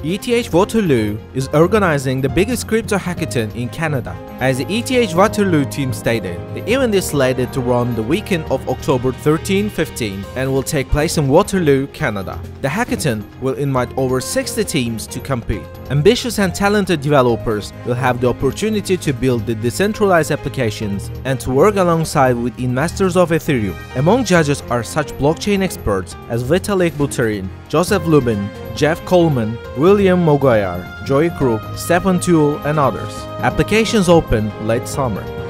ETH Waterloo is organizing the biggest crypto hackathon in Canada. As the ETH Waterloo team stated, the event is slated to run the weekend of October 13-15 and will take place in Waterloo, Canada. The hackathon will invite over 60 teams to compete. Ambitious and talented developers will have the opportunity to build the decentralized applications and to work alongside with investors of Ethereum. Among judges are such blockchain experts as Vitalik Buterin, Joseph Lubin, Jeff Coleman, William Mogoyar, Joey Crook, Stephen Tuel, and others. Applications open late summer.